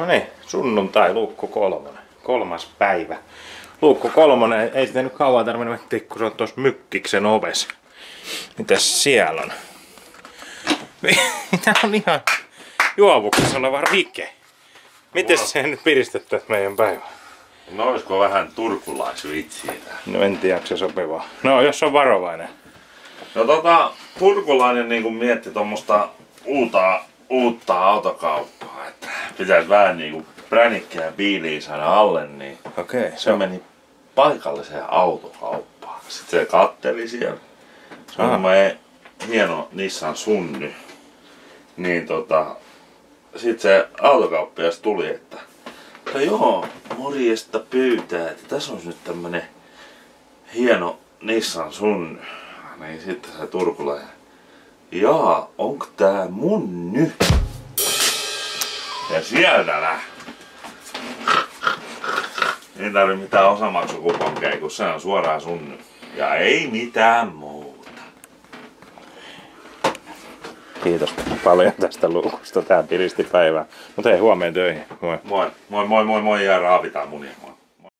No niin, sunnuntai, luukku 3. 3. päivä. Luukku 3, ei sitä nyt kauan tarvinnut etsiä, kun se on tuossa Mykkiksen ovessa. Mitäs siellä on? Tää on ihan juovuksessa oleva rike. Miten se nyt piristettäisiin meidän päivää? No olisiko vähän turkulaisvitsiä? No en tiedä, onko se sopivaa. No jos on varovainen. No turkulainen niinku mietti tommosta uutta autokauppaa, että pitäisi vähän niinku pränikkiä biiliä saada alle, niin Okei. se meni paikalliseen autokauppaan. Sitten se katteli siellä. Se on hieno Nissan Sunny. Niin sit se autokauppias tuli, että joo, morjesta pyytää, että tässä on nyt tämmönen hieno Nissan Sunny. Niin sitten se turkulainen, jaa, onko tää mun nyt? Ja sieltä lähti. Ei tarvi mitään osamaksukuponkeja, kun se on suoraan Sunny. Ja ei mitään muuta. Kiitos paljon tästä luukusta. Tää piristi päivää. Mutta hei, huomeen töihin. Moi. Moi ja raavitaan munia.